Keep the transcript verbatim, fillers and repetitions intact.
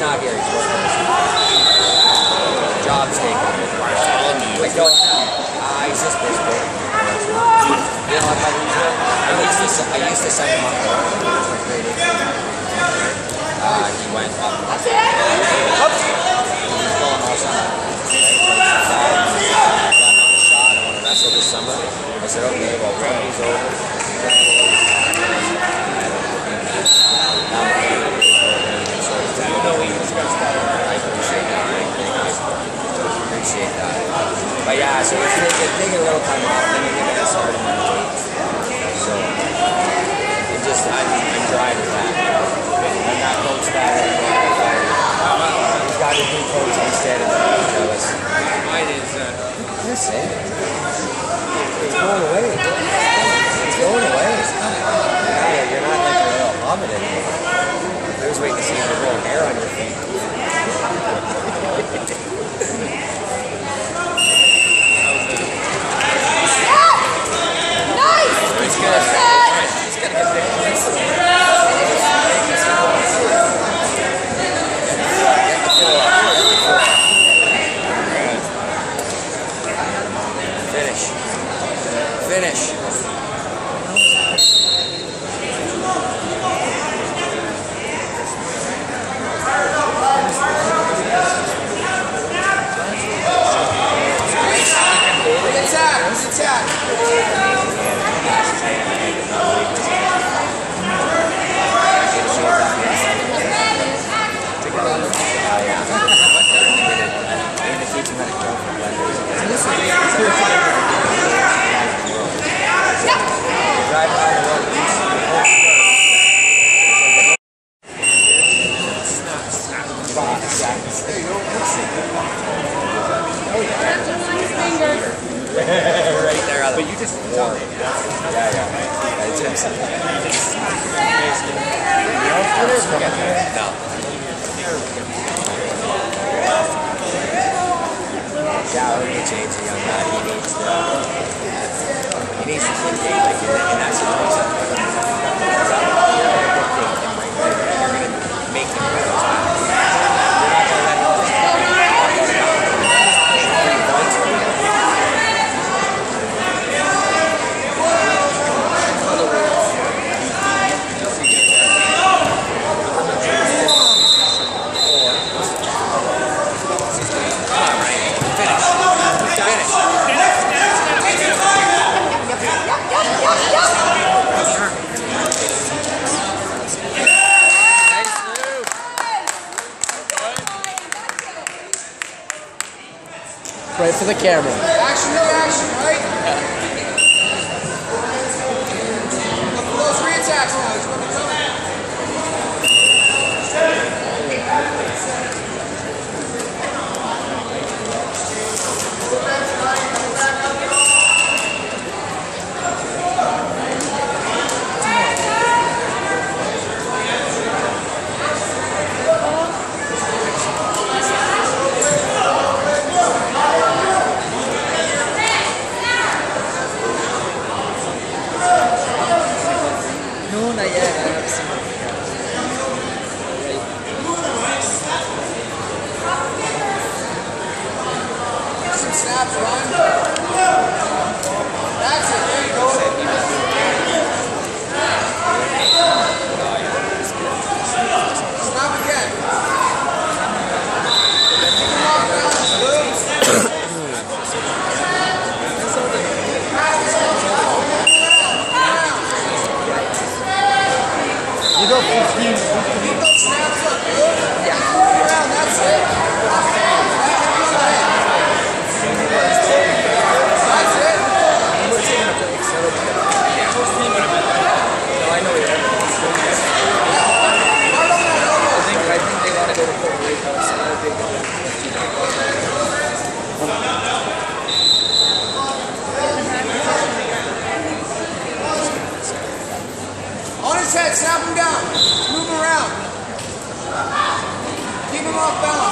not here. He's working. Job's taken. Like, no, uh, he's just this big. You know, like I used to, I used to send him up to uh, he went up. That's it! Oops! He's going also. Got another shot. I want to wrestle this summer. I said, okay, well, rugbys over. You know, we discussed that. I appreciate that. I appreciate that. But yeah, so it's taking a little time off, and then we're going to start in the eight. So, I'm just, I'm, I'm dry with that. I'm not coached that anymore. He's got a new coach instead of I'm jealous. Mine is, uh, listen, it's going away. It's going away. Yeah, you're not like a little hobbit anymore. I was waiting to see if you're growing hair on your feet. It's good. It's gonna get big. Finish. Finish. Attack! Who's attack? Right there, but you just warm. Yeah, yeah. yeah it's inside. No. Yeah, we need to change the young man. He needs to. He needs to keep game like in, in that situation. Because I'm not going to put him right there. You're going to make him better. You're not going to let him just walk out of three points for you. Right for the camera. Action, no action, right? Look for those three attacks now. He's going to come. Snaps, Ryan. That's it. There you go. Snap again. You go fifteen. Snaps up good. Yeah. Around. That's it. That's it. We're taking a break, so no, I know you're I think I think they want to go to Puerto Rico, so I think on his head, snap him down. Move him around. Keep him off balance.